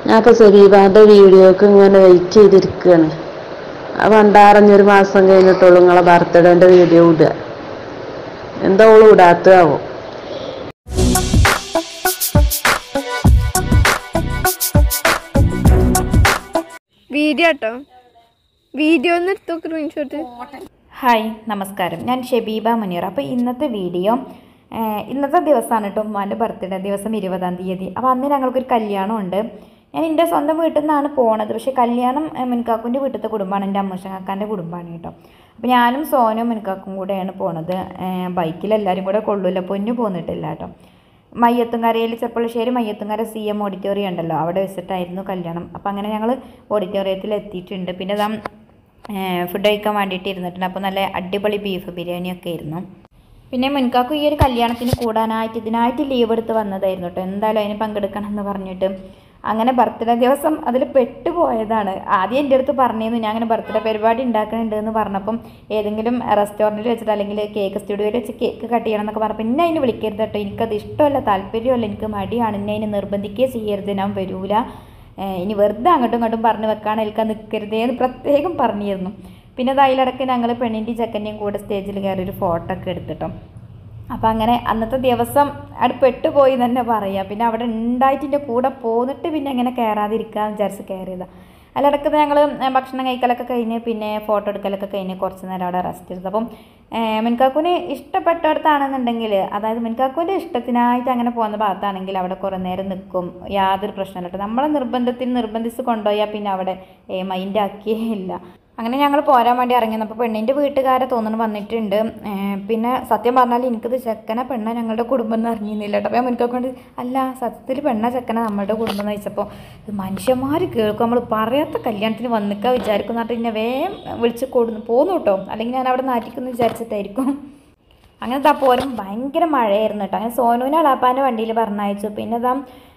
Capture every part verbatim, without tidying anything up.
അപ്പോൾ സബീബാൻ്റെ വീഡിയോക്ക് ഇങ്ങനെ വെയിറ്റ് ചെയ്തിരിക്കുകയാണ്. അത് പണ്ടാറഞ്ഞൊരു മാസം കഴിഞ്ഞിട്ടുള്ളൂ നിങ്ങളെ ബർത്ത്ഡേൻ്റെ വീഡിയോ ഇടുക. എന്താ ഓള് ഇടാത്തതാവും. വീഡിയോ കേട്ടോ, വീഡിയോ സ്ക്രീൻഷോട്ട്. ഹായ്, നമസ്കാരം. ഞാൻ ഷെബീബ മുനീർ. അപ്പോൾ ഇന്നത്തെ വീഡിയോ ഇന്നത്തെ ദിവസമാണ് കേട്ടോ, ഉമ്മാൻ്റെ ബർത്ത്ഡേ ദിവസം ഇരുപതാം തീയതി. അപ്പോൾ അന്ന് ഞങ്ങൾക്കൊരു കല്യാണം ഉണ്ട്. ഞാൻ എൻ്റെ സ്വന്തം വീട്ടിൽ നിന്നാണ് പോണത്. പക്ഷേ കല്യാണം മുൻകാക്കുൻ്റെ വീട്ടിലത്തെ കുടുംബമാണ്, എൻ്റെ അമ്മൂഷക്കാൻ്റെ കുടുംബമാണ് കേട്ടോ. അപ്പോൾ ഞാനും സോനും മുൻകാക്കും കൂടെയാണ് പോണത്. ബൈക്കിൽ എല്ലാവരും കൂടെ കൊള്ളൂല്ല, പൊന്നു പോന്നിട്ടില്ല കേട്ടോ. മയ്യത്തുംകരയിൽ Cheppalassery Mayyathumkara C M auditorium ഉണ്ടല്ലോ, അവിടെ വെച്ചിട്ടായിരുന്നു കല്യാണം. അപ്പോൾ അങ്ങനെ ഞങ്ങൾ ഓഡിറ്റോറിയത്തിൽ എത്തിയിട്ടുണ്ട്. പിന്നെ ഇതാ ഫുഡ് കഴിക്കാൻ വേണ്ടിയിട്ട് ഇരുന്നിട്ടുണ്ട്. അപ്പോൾ നല്ല അടിപൊളി ബീഫ് ബിരിയാണിയൊക്കെ ആയിരുന്നു. പിന്നെ മുൻകാക്കും ഈ ഒരു കല്യാണത്തിന് കൂടാനായിട്ട് ഇതിനായിട്ട് ലീവ് എടുത്ത് വന്നതായിരുന്നു കേട്ടോ. എന്തായാലും അതിന് പങ്കെടുക്കണം എന്ന് പറഞ്ഞിട്ട് അങ്ങനെ ബർത്ത്ഡേ ദിവസം അതിൽ പെട്ടുപോയതാണ്. ആദ്യം എൻ്റെ അടുത്ത് പറഞ്ഞിരുന്നു ഞാൻ അങ്ങനെ ബർത്ത്ഡേ പരിപാടി ഉണ്ടാക്കുന്നുണ്ട് എന്ന് പറഞ്ഞപ്പം ഏതെങ്കിലും റെസ്റ്റോറൻറ്റിൽ വെച്ചിട്ട് അല്ലെങ്കിൽ കേക്ക് സ്റ്റുഡിയോയിൽ വെച്ച് കേക്ക് കട്ട് ചെയ്യണം എന്നൊക്കെ പറഞ്ഞപ്പോൾ ഇന്നെ അതിന് വിളിക്കരുത് കേട്ടോ, എനിക്കത് ഇഷ്ടമല്ല, താല്പര്യമല്ല, എനിക്ക് മടിയാണ്, ഇന്നെ അതിന് നിർബന്ധിക്കുകയും ചെയ്യരുത്, ഞാൻ വരൂല, ഇനി വെറുതെ അങ്ങോട്ടും ഇങ്ങോട്ടും പറഞ്ഞ് വെക്കാണ്, എനിക്ക് നിൽക്കരുതേ എന്ന് പ്രത്യേകം പറഞ്ഞിരുന്നു. പിന്നെ അതിലിടയ്ക്ക് ഞങ്ങൾ പെണ്ണിൻ്റെയും ചെക്കൻ്റെയും കൂടെ സ്റ്റേജിൽ കയറി ഒരു ഫോട്ടോ ഒക്കെ എടുത്തിട്ടോ. അപ്പോൾ അങ്ങനെ അന്നത്തെ ദിവസം അവിടെ പെട്ടുപോയി തന്നെ പറയാം. പിന്നെ അവിടെ ഉണ്ടായിട്ടിൻ്റെ കൂടെ പോന്നിട്ട് പിന്നെ അങ്ങനെ കയറാതിരിക്കാമെന്ന് വിചാരിച്ച് കയറിയതാണ്. അതിലിടയ്ക്ക് ഞങ്ങൾ ഭക്ഷണം കഴിക്കലൊക്കെ കഴിഞ്ഞ് പിന്നെ ഫോട്ടോ എടുക്കലൊക്കെ കഴിഞ്ഞ് കുറച്ച് നേരം അവിടെ റെസ്റ്റ് എടുത്തു. അപ്പം മുൻകാക്കുവിന് ഇഷ്ടപ്പെട്ടിടത്താണെന്നുണ്ടെങ്കിൽ, അതായത് മുൻകാക്കുവിൻ്റെ ഇഷ്ടത്തിനായിട്ട് അങ്ങനെ പോകുന്ന ഭാഗത്താണെങ്കിൽ അവിടെ കുറേ നേരം നിൽക്കും, യാതൊരു പ്രശ്നമില്ല കേട്ടോ. നമ്മളെ നിർബന്ധത്തിന് നിർബന്ധിച്ച് കൊണ്ടുപോയാൽ പിന്നെ അവിടെ മൈൻഡാക്കിയേ ഇല്ല. അങ്ങനെ ഞങ്ങൾ പോരാൻ വേണ്ടി ഇറങ്ങിയപ്പോൾ പെണ്ണിൻ്റെ വീട്ടുകാരെ തോന്നുന്നു വന്നിട്ടുണ്ട്. പിന്നെ സത്യം പറഞ്ഞാൽ എനിക്കത് ചെക്കനെ പെണ്ണ ഞങ്ങളുടെ കുടുംബം എന്ന് അറിഞ്ഞിരുന്നില്ല കേട്ടോ. അപ്പോൾ ഞാൻ മുൻകാക്കൊണ്ട് അല്ല സത്യത്തിൽ പെണ്ണ ചെക്കനെ നമ്മളുടെ കുടുംബം എന്ന് വെച്ചപ്പോൾ മനുഷ്യന്മാർ കേൾക്കും, നമ്മൾ പറയാത്ത കല്യാണത്തിന് വന്നിക്കാൻ വിചാരിക്കുന്ന പറഞ്ഞിട്ട് എന്നെ വേഗം വിളിച്ച് കൊടുന്ന് പോന്നു കേട്ടോ, അല്ലെങ്കിൽ ഞാൻ അവിടെ നാട്ടിക്കുമെന്ന് വിചാരിച്ചിട്ടായിരിക്കും. അങ്ങനത്തെ ആ പോരും ഭയങ്കര മഴയായിരുന്നു കേട്ടോ. അങ്ങനെ സോനുവിനെ അളാപ്പാൻ്റെ വണ്ടിയിൽ പറഞ്ഞയച്ചു. പിന്നെ ഇതാ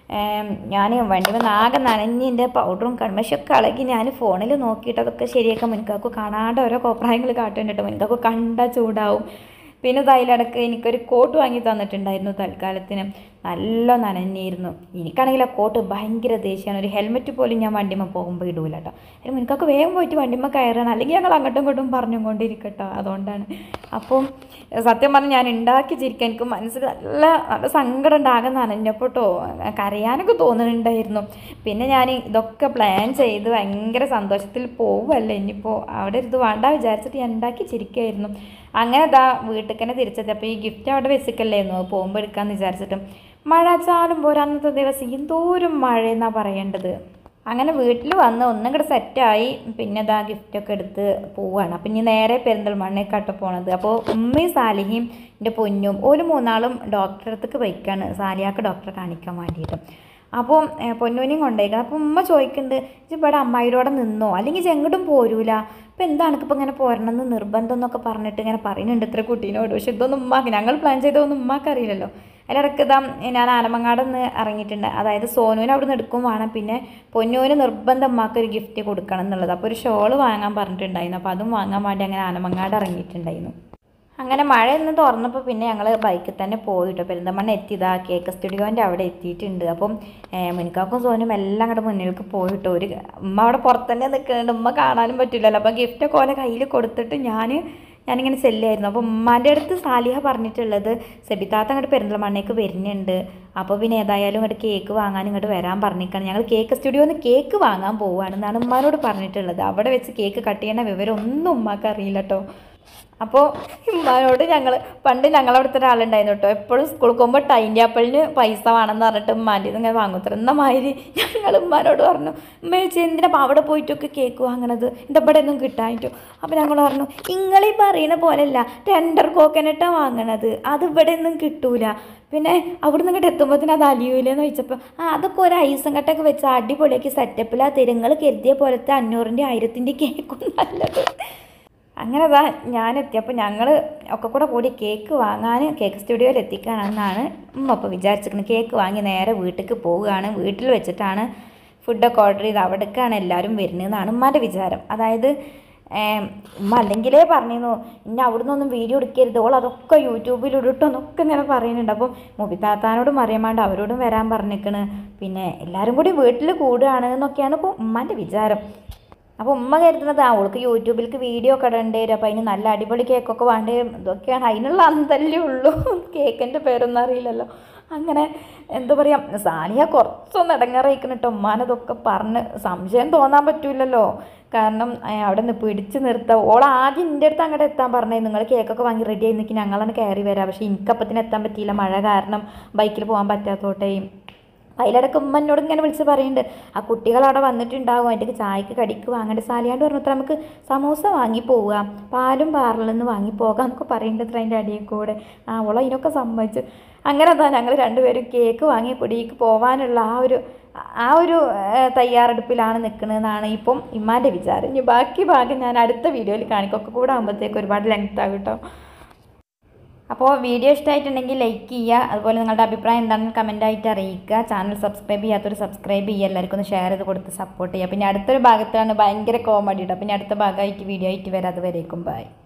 ഞാൻ വണ്ടി വന്ന് ആകെ നനഞ്ഞ് എൻ്റെ പൗഡറും കൺമശൊക്കെ ഇളകി ഞാൻ ഫോണിൽ നോക്കിയിട്ട് അതൊക്കെ ശരിയാക്കാൻ മുൻകാക്കു കാണാണ്ട് ഓരോ കോപ്രായങ്ങൾ കാട്ടുന്നുണ്ട് കേട്ടോ. മുൻകാക്കു കണ്ടാൽ ചൂടാവും. പിന്നെ തൈലടക്ക് എനിക്കൊരു കോട്ട് വാങ്ങി തന്നിട്ടുണ്ടായിരുന്നു തൽക്കാലത്തിന്, നല്ല നനഞ്ഞിരുന്നു. എനിക്കാണെങ്കിൽ ആ കോട്ട് ഭയങ്കര ദേഷ്യമാണ്, ഒരു ഹെൽമെറ്റ് പോലും ഞാൻ വണ്ടിമ്മ പോകുമ്പോൾ ഇടൂല കേട്ടോ. അതിന് മുൻകാക്ക് വേഗം പോയിട്ട് വണ്ടിമ്മ കയറണം, അല്ലെങ്കിൽ ഞങ്ങൾ അങ്ങോട്ടും ഇങ്ങോട്ടും പറഞ്ഞും കൊണ്ടിരിക്കട്ടോ, അതുകൊണ്ടാണ്. അപ്പം സത്യം പറഞ്ഞാൽ ഞാൻ ഉണ്ടാക്കി ചിരിക്കാൻ എനിക്ക് മനസ്സിൽ നല്ല നല്ല സങ്കടം ഉണ്ടാകാൻ നനഞ്ഞപ്പോൾ കേട്ടോ, കരയാനൊക്കെ തോന്നുന്നുണ്ടായിരുന്നു. പിന്നെ ഞാൻ ഇതൊക്കെ പ്ലാൻ ചെയ്ത് ഭയങ്കര സന്തോഷത്തിൽ പോവുമല്ലേ, ഇനിയിപ്പോൾ അവിടെ ഇത് വേണ്ട വിചാരിച്ചിട്ട് ഞാൻ ഉണ്ടാക്കി ചിരിക്കുമായിരുന്നു. അങ്ങനെ ഇതാ വീട്ടിൽ തന്നെ തിരിച്ചെത്തി. അപ്പോൾ ഈ ഗിഫ്റ്റ് അവിടെ വെച്ചിക്കല്ലായിരുന്നു, അത് പോകുമ്പോൾ എടുക്കാമെന്ന് വിചാരിച്ചിട്ടും മഴ ചാലും പോരാ അന്നത്തെ ദിവസം എന്തോരം മഴയെന്നാണ് പറയേണ്ടത്. അങ്ങനെ വീട്ടിൽ വന്ന് ഒന്നും കൂടെ സെറ്റായി. പിന്നെ ഇതാ ഗിഫ്റ്റൊക്കെ എടുത്ത് പോവുകയാണ്. അപ്പം ഇനി നേരെ പെരിന്തൽമണ്ണേക്കാട്ടോ പോണത്. അപ്പോൾ ഉമ്മയും സാലിഹയും എൻ്റെ പൊന്നും ഒരു മൂന്നാളും ഡോക്ടറെ അടുത്തേക്ക് പോയിക്കാണ്, സാലിയാക്ക് ഡോക്ടറെ കാണിക്കാൻ വേണ്ടിയിട്ടും. അപ്പോൾ പൊന്നൂനെയും കൊണ്ടേക്കണം. അപ്പോൾ ഉമ്മ ചോദിക്കുന്നുണ്ട് ഇത് ഇവിടെ അമ്മായിരോടെ നിന്നോ, അല്ലെങ്കിൽ എങ്ങോട്ടും പോരൂല, അപ്പോൾ എന്താണ് ഇപ്പോൾ ഇങ്ങനെ പോരണമെന്ന് നിർബന്ധം എന്നൊക്കെ പറഞ്ഞിട്ട് ഇങ്ങനെ പറയുന്നുണ്ട് ഇത്ര കുട്ടീനോട്. പക്ഷെ ഇതൊന്നും ഉമ്മാക്ക് ഞങ്ങൾ പ്ലാൻ ചെയ്തതൊന്നും ഉമ്മാക്ക് അറിയില്ലല്ലോ. അതിലിടക്ക് ഇതാ ഞാൻ ആനമങ്ങാട് നിന്ന് ഇറങ്ങിയിട്ടുണ്ട്. അതായത് സോനുവിന് അവിടെ നിന്ന് എടുക്കും വേണം, പിന്നെ പൊന്നൂന് നിർബന്ധം ഉമ്മാക്ക് ഒരു ഗിഫ്റ്റ് കൊടുക്കണം എന്നുള്ളത്. അപ്പോൾ ഒരു ഷോള് വാങ്ങാൻ പറഞ്ഞിട്ടുണ്ടായിരുന്നു. അപ്പോൾ അതും വാങ്ങാൻ വേണ്ടി അങ്ങനെ ആനമങ്ങാട് ഇറങ്ങിയിട്ടുണ്ടായിരുന്നു. അങ്ങനെ മഴ ഇന്ന് തുറന്നപ്പോൾ പിന്നെ ഞങ്ങൾ ബൈക്കിൽ തന്നെ പോയിട്ടോ. പെരിന്തൽമണ്ണ എത്തിയതാ കേക്ക് സ്റ്റുഡിയോൻ്റെ അവിടെ എത്തിയിട്ടുണ്ട്. അപ്പം മുൻകാക്കും സോനും എല്ലാം അങ്ങോട്ട് മുന്നിലേക്ക് പോയിട്ടോ. ഒരു ഉമ്മ അവിടെ പുറത്ത് തന്നെ നിൽക്കുന്നുണ്ട്, ഉമ്മ കാണാനും പറ്റില്ലല്ലോ. അപ്പോൾ ഗിഫ്റ്റൊക്കെ ഓലെ കയ്യിൽ കൊടുത്തിട്ട് ഞാൻ ഞാനിങ്ങനെ സെല്ലായിരുന്നു. അപ്പോൾ ഉമ്മാൻ്റെ അടുത്ത് സാലിഹ പറഞ്ഞിട്ടുള്ളത് സെബിത്താത്ത അങ്ങോട്ട് പെരിന്തൽമണ്ണയ്ക്ക് വരുന്നുണ്ട്, അപ്പോൾ പിന്നെ ഏതായാലും ഇങ്ങോട്ട് കേക്ക് വാങ്ങാൻ ഇങ്ങോട്ട് വരാൻ പറഞ്ഞിരിക്കുകയാണ്. ഞങ്ങൾ കേക്ക് സ്റ്റുഡിയോയിൽ നിന്ന് കേക്ക് വാങ്ങാൻ പോവുകയാണെന്നാണ് ഉമ്മാനോട് പറഞ്ഞിട്ടുള്ളത്. അവിടെ വെച്ച് കേക്ക് കട്ട് ചെയ്യുന്ന വിവരം ഒന്നും ഉമ്മാക്ക് അറിയില്ല കേട്ടോ. അപ്പോൾ ഉമ്മാനോട് ഞങ്ങൾ പണ്ട് ഞങ്ങളവിടുത്തെ ഒരാളുണ്ടായിരുന്നു കേട്ടോ, എപ്പോഴും സ്കൂളിൽ പോകുമ്പോൾ ടൈം ടേബിളിന് പൈസ വേണമെന്ന് പറഞ്ഞിട്ട് ഉമ്മാൻ്റെ ഇത് ഇങ്ങനെ വാങ്ങുത്തരം എന്ന മാതിരി ഞങ്ങൾ ഉമ്മാനോട് പറഞ്ഞു ഉമ്മ ചേച്ചി എന്തിനാ അവിടെ പോയിട്ടൊക്കെ കേക്ക് വാങ്ങണത്, എന്താ ഇവിടെ ഒന്നും കിട്ടാനിട്ടോ. അപ്പോൾ ഞങ്ങൾ പറഞ്ഞു ഇങ്ങളീ പറയുന്ന പോലെയല്ല ടെൻഡർ കോക്കനട്ടാണ് വാങ്ങണത്, അത് ഇവിടെ ഒന്നും കിട്ടൂല, പിന്നെ അവിടെ നിന്ന് ഇങ്ങോട്ട് എത്തുമ്പോഴത്തേന് അത് അലിയൂലെന്ന് ചോദിച്ചപ്പോൾ ആ അതൊക്കെ ഒരു ഐസും കട്ടൊക്കെ വെച്ച് അടിപൊളിയാക്കി സെറ്റപ്പിൽ ആ തിരങ്ങൾ കരുതിയ പോലത്തെ അഞ്ഞൂറിൻ്റെ ആയിരത്തിൻ്റെ കേക്കും നല്ലത്. അങ്ങനെ അതാ ഞാനെത്തിയപ്പോൾ ഞങ്ങൾ ഒക്കെ കൂടെ കൂടി കേക്ക് വാങ്ങാൻ കേക്ക് സ്റ്റുഡിയോയിൽ എത്തിക്കാനെന്നാണ് ഉമ്മ അപ്പോൾ വിചാരിച്ചിരിക്കുന്നത്. കേക്ക് വാങ്ങി നേരെ വീട്ടിലേക്ക് പോവുകയാണ്. വീട്ടിൽ വെച്ചിട്ടാണ് ഫുഡൊക്കെ ഓർഡർ ചെയ്ത് അവിടേക്കാണ് എല്ലാവരും വരുന്നതെന്നാണ് ഉമ്മാൻ്റെ വിചാരം. അതായത് ഉമ്മ അല്ലെങ്കിലേ പറഞ്ഞിരുന്നു ഇനി അവിടെ നിന്നൊന്നും വീഡിയോ എടുക്കരുത്, ഓൾ അതൊക്കെ യൂട്യൂബിൽ ഇടട്ടോന്നൊക്കെ ഇങ്ങനെ പറയുന്നുണ്ട്. അപ്പം മുബിത്താത്താനോടും അറിയാമാണ്ട് അവരോടും വരാൻ പറഞ്ഞിരിക്കണ്. പിന്നെ എല്ലാവരും കൂടി വീട്ടിൽ കൂടുകയാണ് എന്നൊക്കെയാണ് ഇപ്പോൾ ഉമ്മാൻ്റെ വിചാരം. അപ്പോൾ ഉമ്മ കരുതുന്നത് ആ അവൾക്ക് യൂട്യൂബിലേക്ക് വീഡിയോ ഒക്കെ ഇടേണ്ടി വരും, അപ്പോൾ അതിന് നല്ല അടിപൊളി കേക്കൊക്കെ വേണ്ടി വരും, ഇതൊക്കെയാണ് അതിനുള്ള അന്തല്ലേ ഉള്ളൂ. കേക്കിൻ്റെ പേരൊന്നും അറിയില്ലല്ലോ. അങ്ങനെ എന്താ പറയുക, സാനിയ കുറച്ചൊന്ന് ഇടങ്ങാറായിക്കണം കേട്ടോ ഉമ്മാനതൊക്കെ പറഞ്ഞ്. സംശയം തോന്നാൻ പറ്റൂലല്ലോ, കാരണം അവിടെ നിന്ന് പിടിച്ച് നിർത്താം. ഓൾ ആദ്യം എൻ്റെ അടുത്ത് അങ്ങോട്ട് എത്താൻ പറഞ്ഞേ, നിങ്ങൾ കേക്കൊക്കെ വാങ്ങി റെഡി ആയി നിൽക്കി ഞങ്ങളാണ് കയറി വരാം. പക്ഷേ എനിക്കപ്പത്തിന് എത്താൻ പറ്റിയില്ല, മഴ കാരണം ബൈക്കിൽ പോകാൻ പറ്റാത്തോട്ടെ. അതിലിടക്ക് ഉമ്മ എന്നോട് ഇങ്ങനെ വിളിച്ച് പറയുന്നുണ്ട് ആ കുട്ടികളവിടെ വന്നിട്ടുണ്ടാകും, അതിൻ്റെ ചായക്ക് കടിക്ക് വാങ്ങേണ്ട. സാലിയാണ്ട് പറഞ്ഞത്ര നമുക്ക് സമൂസ വാങ്ങി പോവുക, പാലും പാർലിൽ നിന്ന് വാങ്ങി പോകാം എന്നൊക്കെ പറയുന്നുണ്ട് അതിൻ്റെ അടിയിൽ കൂടെ. ആ അവളോ അതിനൊക്കെ സമ്മതിച്ചു. അങ്ങനെ എന്താ ഞങ്ങൾ രണ്ടുപേരും കേക്ക് വാങ്ങി കുടിക്ക് പോകാനുള്ള ആ ഒരു ആ ഒരു തയ്യാറെടുപ്പിലാണ് നിൽക്കുന്നതെന്നാണ് ഇപ്പം ഇമ്മാൻ്റെ വിചാരം. ഇനി ബാക്കി ഭാഗം ഞാൻ അടുത്ത വീഡിയോയിൽ കാണിക്കൊക്കെ കൂടെ ആകുമ്പോഴത്തേക്ക് ഒരുപാട് ലെങ്ത് ആകും കേട്ടോ. അപ്പോൾ വീഡിയോ ഇഷ്ടമായിട്ടുണ്ടെങ്കിൽ ലൈക്ക് ചെയ്യുക, അതുപോലെ നിങ്ങളുടെ അഭിപ്രായം എന്താണെന്ന് കമൻറ്റായിട്ട് അറിയിക്കുക. ചാനൽ സബ്സ്ക്രൈബ് ചെയ്യാത്തൊരു സബ്സ്ക്രൈബ് ചെയ്യുക, എല്ലാവർക്കും ഒന്ന് ഷെയർ ചെയ്ത് കൊടുത്ത് സപ്പോർട്ട് ചെയ്യുക. പിന്നെ അടുത്തൊരു ഭാഗത്താണ് ഭയങ്കര കോമഡി കേട്ടോ. പിന്നെ അടുത്ത ഭാഗമായിട്ട് വീഡിയോ ആയിട്ട് വരാം. അതുവരേക്കും ബൈ.